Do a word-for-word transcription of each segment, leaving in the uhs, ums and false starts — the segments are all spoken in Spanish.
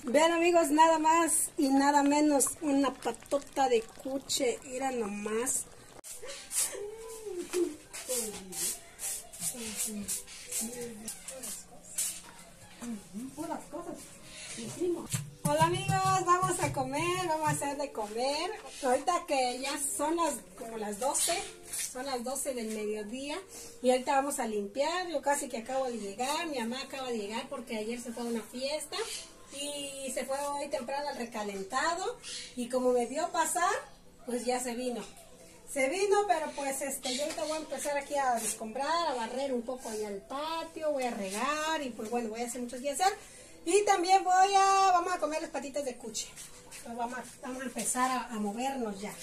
Vean amigos, nada más y nada menos una patota de cuche, era nomás. Hola amigos, vamos a comer, vamos a hacer de comer. Ahorita que ya son las como las doce, son las doce del mediodía y ahorita vamos a limpiar. Yo casi que acabo de llegar, mi mamá acaba de llegar porque ayer se fue a una fiesta y se fue hoy temprano al recalentado y como me vio pasar, pues ya se vino. Se vino, pero pues este, yo ahorita voy a empezar aquí a descombrar, a barrer un poco allá el patio, voy a regar y pues bueno, voy a hacer muchos que hacer. Y también voy a, vamos a comer las patitas de cuche. Entonces vamos, a, vamos a empezar a, a movernos ya.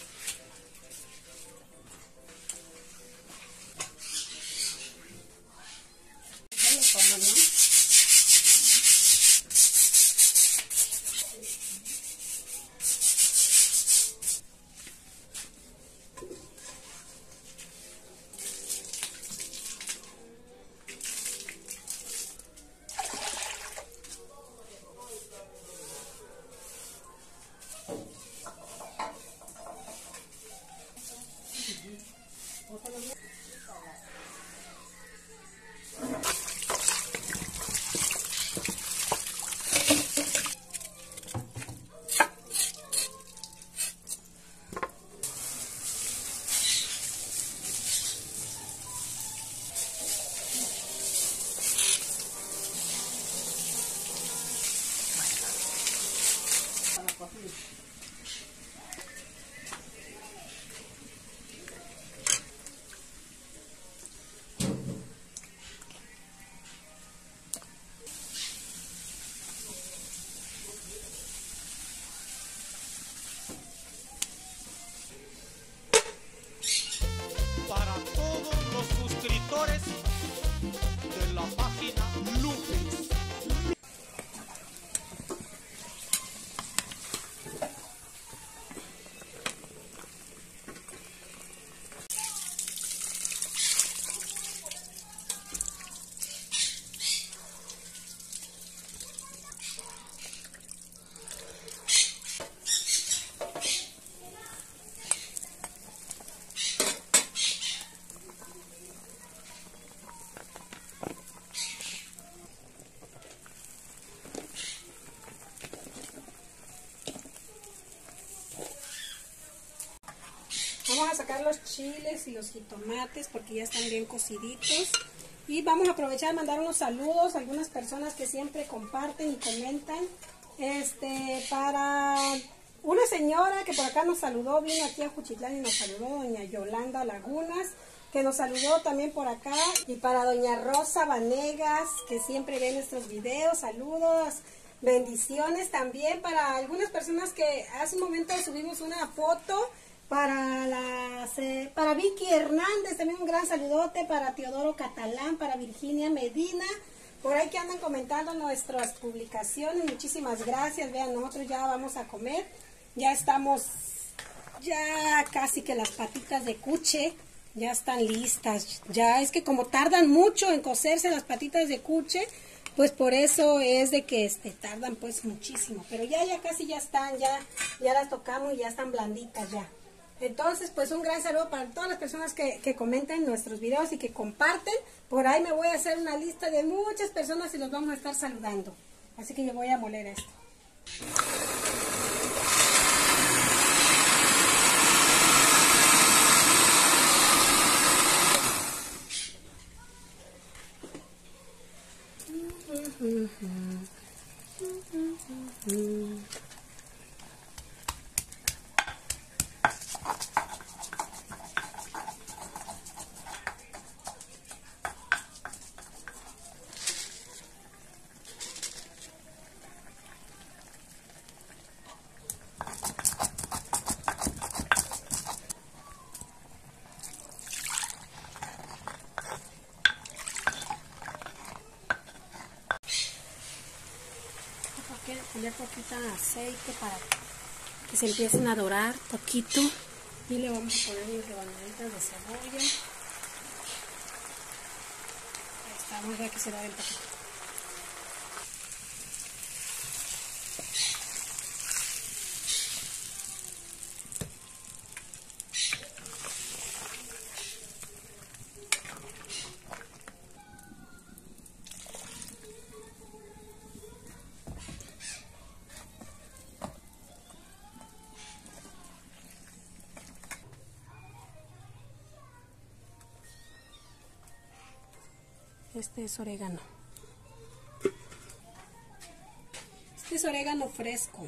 Para todos los suscriptores de la página Lupis. Vamos a sacar los chiles y los jitomates porque ya están bien cociditos. Y vamos a aprovechar de mandar unos saludos a algunas personas que siempre comparten y comentan. Este, para una señora que por acá nos saludó, vino aquí a Juchitlán y nos saludó, doña Yolanda Lagunas, que nos saludó también por acá. Y para doña Rosa Vanegas, que siempre ve nuestros videos, saludos. Bendiciones también para algunas personas que hace un momento subimos una foto. Para las, eh, para Vicky Hernández, también un gran saludote, para Teodoro Catalán, para Virginia Medina, por ahí que andan comentando nuestras publicaciones, muchísimas gracias. Vean, nosotros ya vamos a comer, ya estamos, ya casi que las patitas de cuche ya están listas, ya es que como tardan mucho en cocerse las patitas de cuche, pues por eso es de que este, tardan pues muchísimo, pero ya, ya casi ya están, ya, ya las tocamos y ya están blanditas ya. Entonces, pues un gran saludo para todas las personas que, que comentan nuestros videos y que comparten. Por ahí me voy a hacer una lista de muchas personas y los vamos a estar saludando. Así que yo voy a moler esto. Poner poquita aceite para que se empiecen a dorar poquito y le vamos a poner unas rebanaditas de cebolla. Ahí está, vamos a ver que se da el poquito. Este es orégano. Este es orégano fresco.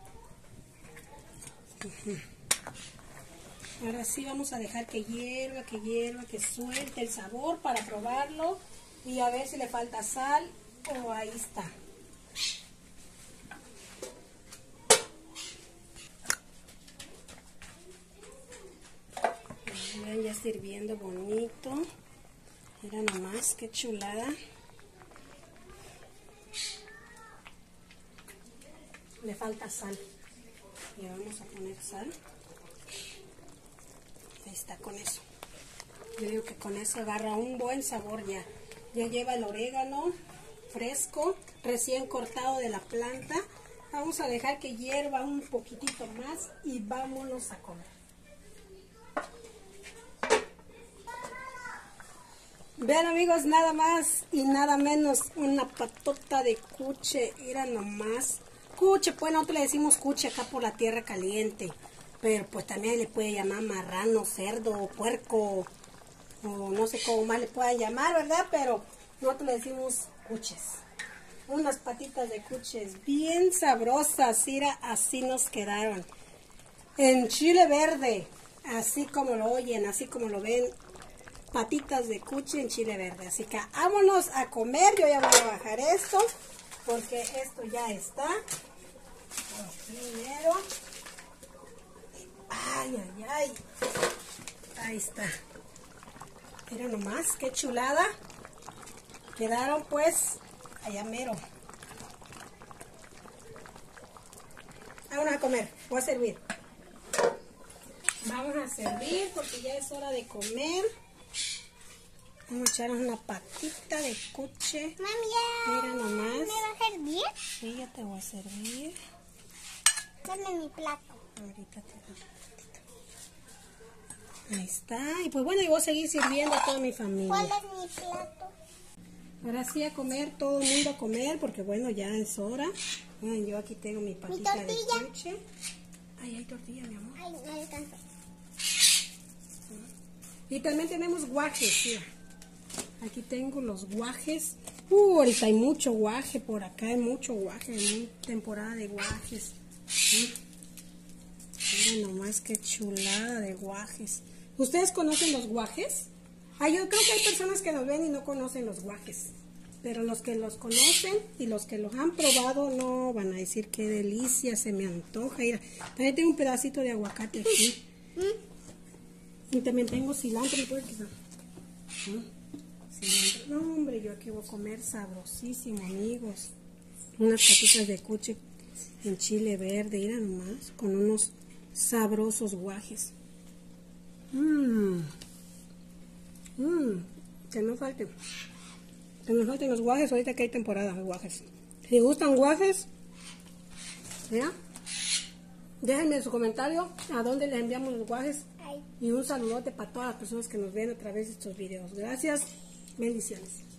Uh-huh. Ahora sí vamos a dejar que hierva, que hierva, que suelte el sabor para probarlo y a ver si le falta sal o ahí está. Miren, ya está hirviendo bonito. Mira nomás, qué chulada. Le falta sal. Le vamos a poner sal. Ahí está, con eso. Yo digo que con eso agarra un buen sabor ya. Ya lleva el orégano fresco, recién cortado de la planta. Vamos a dejar que hierva un poquitito más y vámonos a comer. Vean amigos, nada más y nada menos una patota de cuche. Mira nomás. Cuche, pues nosotros le decimos cuche acá por la tierra caliente. Pero pues también le puede llamar marrano, cerdo, puerco. O no sé cómo más le puedan llamar, ¿verdad? Pero nosotros le decimos cuches. Unas patitas de cuches bien sabrosas. Mira, así nos quedaron. En chile verde. Así como lo oyen, así como lo ven. Patitas de cuche en chile verde. Así que vámonos a comer. Yo ya voy a bajar esto porque esto ya está. Primero. Ay, ay, ay. Ahí está. Mira nomás, qué chulada. Quedaron pues allá mero. Vámonos a comer. Voy a servir. Vamos a servir porque ya es hora de comer. Vamos a echarnos una patita de cuche. Mami, ya. Mira nomás. ¿Me va a servir? Sí, ya te voy a servir. Dame mi plato. Ahorita te doy un ratito. Ahí está. Y pues bueno, yo voy a seguir sirviendo a toda mi familia. ¿Cuál es mi plato? Ahora sí a comer, todo el mundo a comer, porque bueno, ya es hora. Bueno, yo aquí tengo mi patita de tortilla? cuche. Ay, hay tortilla, mi amor. Ay, no alcanzo. Y también tenemos guajes, mira. Aquí tengo los guajes. Uh, ahorita hay mucho guaje por acá, hay mucho guaje, hay temporada de guajes. Miren nomás qué chulada de guajes. ¿Ustedes conocen los guajes? Ah, yo creo que hay personas que nos ven y no conocen los guajes. Pero los que los conocen y los que los han probado no van a decir qué delicia, se me antoja. Mira, también tengo un pedacito de aguacate aquí. Y también tengo cilantro, ¿me puedes quitar? Cilantro. No, hombre, yo aquí voy a comer sabrosísimo, amigos. Unas patitas de cuche en chile verde, mira nomás, con unos sabrosos guajes. Mmm. Mmm. Que no falten. Que no falten los guajes, ahorita que hay temporada de guajes. Si gustan guajes, ¿ya? Déjenme su comentario a dónde les enviamos los guajes. Y un saludote para todas las personas que nos ven a través de estos videos. Gracias. Bendiciones.